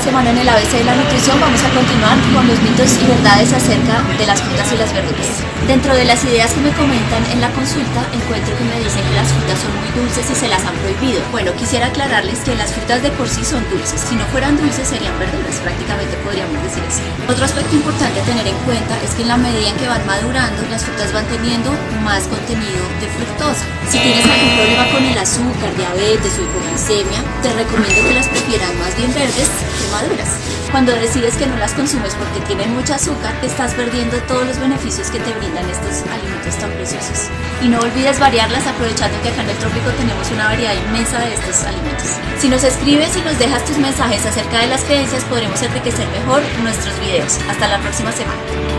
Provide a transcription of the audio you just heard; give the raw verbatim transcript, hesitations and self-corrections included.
semana en el A B C de la nutrición vamos a continuar con los mitos y verdades acerca de las frutas y las verduras. Dentro de las ideas que me comentan en la consulta, encuentro que me dicen que las frutas son muy dulces y se las han prohibido. Bueno, quisiera aclararles que las frutas de por sí son dulces. Si no fueran dulces serían verduras, prácticamente podríamos decir así. Otro aspecto importante a tener en cuenta es que en la medida en que van madurando, las frutas van teniendo más contenido de fructosa. Si tienes algún problema con el azúcar, diabetes o hipoglicemia, te recomiendo que las prefieras más bien verdes que maduras. Cuando decides que no las consumes porque tienen mucho azúcar, estás perdiendo todos los beneficios que te brindan estos alimentos tan preciosos. Y no olvides variarlas, aprovechando que acá en el trópico tenemos una variedad inmensa de estos alimentos. Si nos escribes y nos dejas tus mensajes acerca de las creencias, podremos enriquecer mejor nuestros videos. Hasta la próxima semana.